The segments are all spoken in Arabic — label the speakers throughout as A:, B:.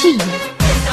A: الخليجية.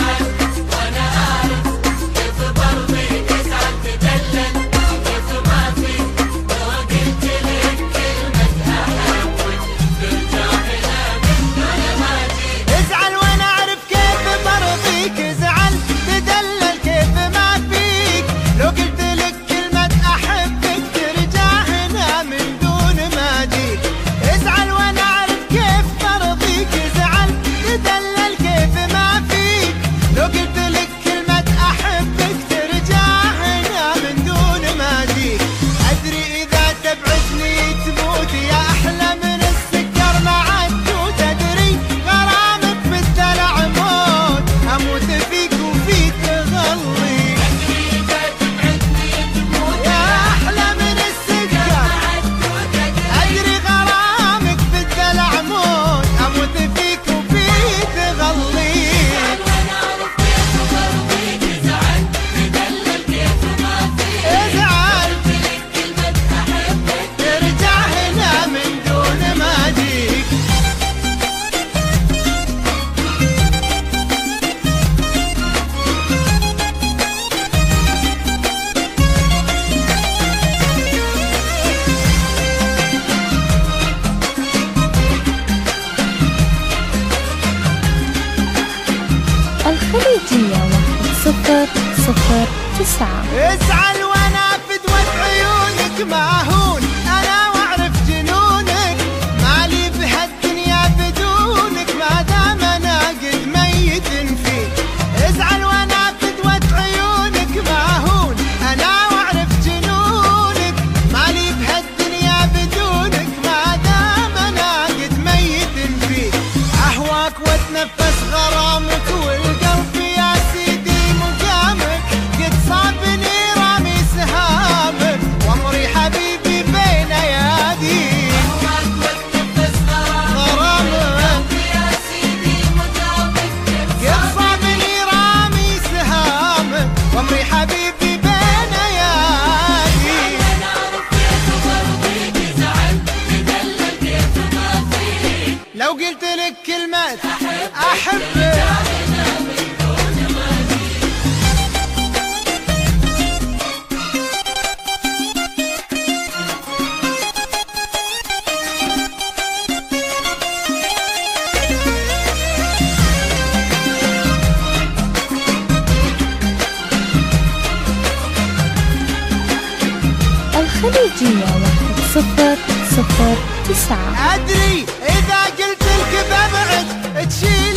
A: الخليجية 1009.
B: ازعل وانا فدوة عيونك ماهون، انا واعرف جنونك، مالي بهالدنيا بدونك ما دام انا قد ميت فيك. ازعل وانا فدوة عيونك ماهون، انا واعرف جنونك، مالي بهالدنيا بدونك ما دام انا قد ميت فيك. اهواك واتنفس غرامك والقلب يا سيدي مقامك، قد صابني رامي سهامك وامري حبيبي بين ايادي. اهواك واتنفس غرامك يا سيدي مقامك، قد صابني رامي سهامك وامري حبيبي بين ايادي. انا اعرف كيف برضيك زعل تدلل كيف ما فيك، لو قلت لك كلمة احبك
A: الخليجية 1009.
B: أدري إذا قلت لك ببعد تشيل